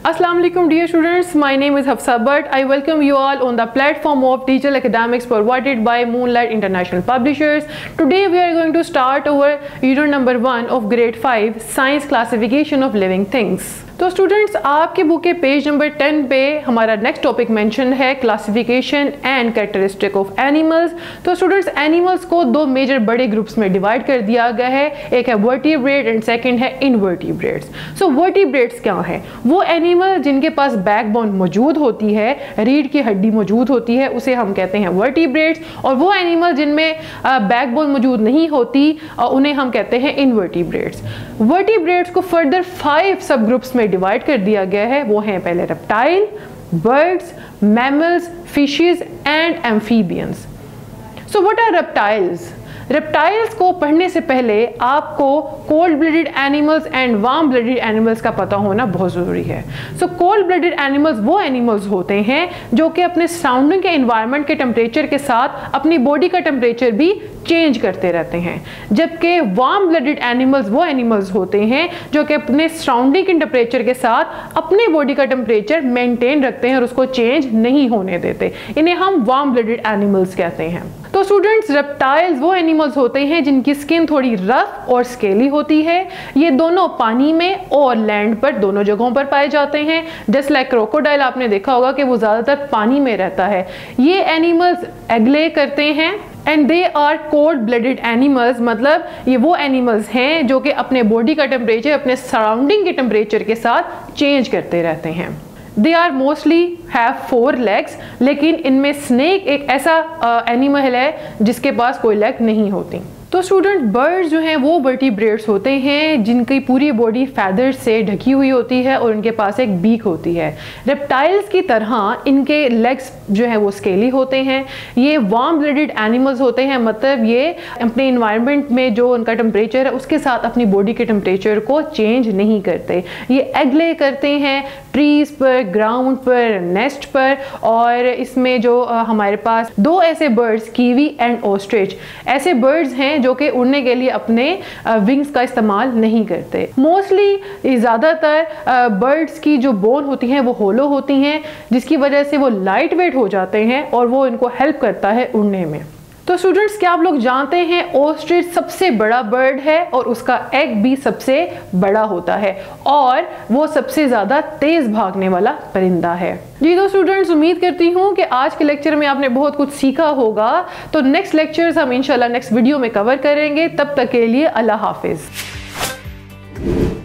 Assalamu alaikum dear students, my name is Hafsa Bhatt. I welcome you all on the platform of digital academics provided by Moonlight International Publishers. Today we are going to start our unit number 1 of grade 5 science classification of living things. तो students आपके book के page number 10 पे हमारा next topic mention है classification and characteristic of animals. तो students animals को दो major बड़े ग्रुप्स में डिवाइड कर दिया गया है, एक है वर्टिब्रेट एंड सेकंड है इनवर्टिब्रेट्स। सो वर्टिब्रेट्स क्या है? वो एनिमल जिनके पास बैकबोन मौजूद होती है, रीढ़ की हड्डी मौजूद होती है, उसे हम कहते हैं वर्टिब्रेट्स। और वो एनिमल जिनमें बैकबोन मौजूद नहीं होती उन्हें हम कहते हैं इनवर्टिब्रेट्स। वर्टिब्रेट्स को फर्दर 5 सब ग्रुप्स में डिवाइड कर दिया गया है। वो हैं पहले reptile, birds, mammals, fishes and amphibians. So what are reptiles? Reptiles को पढ़ने से पहले आपको cold blooded animals and warm blooded animals का पता होना बहुत ज़रूरी है। सो कोल्ड ब्लडेड एनिमल्स वो एनिमल्स होते हैं जो कि अपने सराउंडिंग के एनवायरनमेंट के टेम्परेचर के साथ अपनी बॉडी का टेम्परेचर भी चेंज करते रहते हैं, जबकि वार्म ब्लडेड एनिमल्स वो एनिमल्स होते हैं जो कि अपने सराउंडिंग के टेम्परेचर के साथ अपने बॉडी का टेम्परेचर मेंटेन रखते हैं और उसको चेंज नहीं होने देते। इन्हें हम वार्म ब्लडेड एनिमल्स कहते हैं। तो स्टूडेंट्स रेप्टाइल्स वो एनिमल्स होते हैं जिनकी स्किन थोड़ी रफ और स्केली होती है। ये दोनों पानी में और लैंड पर दोनों जगहों पर पाए जाते हैं। जस्ट लाइक क्रोकोडाइल आपने देखा होगा कि वो ज़्यादातर पानी में रहता है। ये एनिमल्स एग ले करते हैं and they are cold blooded animals, मतलब ये वो एनिमल्स हैं जो कि अपने बॉडी का टेम्परेचर अपने सराउंडिंग के टेम्परेचर के साथ चेंज करते रहते हैं। They are mostly have 4 legs, लेकिन इनमें स्नेक एक ऐसा एनिमल है जिसके पास कोई लेग नहीं होती। तो स्टूडेंट बर्ड्स जो हैं वो वर्टिब्रेट्स होते हैं जिनकी पूरी बॉडी फैदर्स से ढकी हुई होती है और उनके पास एक बीक होती है। रेप्टाइल्स की तरह इनके लेग्स जो हैं वो स्केली होते हैं। ये वार्म ब्लडेड एनिमल्स होते हैं, मतलब ये अपने इन्वायरमेंट में जो उनका टेम्परेचर है उसके साथ अपनी बॉडी के टेम्परेचर को चेंज नहीं करते। ये एग ले करते हैं ट्रीज पर, ग्राउंड पर, नेस्ट पर। और इसमें जो हमारे पास 2 ऐसे बर्ड्स, कीवी एंड ऑस्ट्रिच, ऐसे बर्ड्स हैं जो कि उड़ने के लिए अपने विंग्स का इस्तेमाल नहीं करते। मोस्टली ज़्यादातर बर्ड्स की जो बोन होती हैं वो होलो होती हैं, जिसकी वजह से वो लाइट वेट हो जाते हैं और वो इनको हेल्प करता है उड़ने में। तो स्टूडेंट्स क्या आप लोग जानते हैं ऑस्ट्रिच सबसे बड़ा बर्ड है और उसका एग भी सबसे बड़ा होता है और वो सबसे ज़्यादा तेज़ भागने वाला परिंदा है। जी तो स्टूडेंट्स उम्मीद करती हूँ कि आज के लेक्चर में आपने बहुत कुछ सीखा होगा। तो नेक्स्ट लेक्चर्स हम इंशाल्लाह नेक्स्ट वीडियो में कवर करेंगे। तब तक के लिए अल्लाह हाफिज़।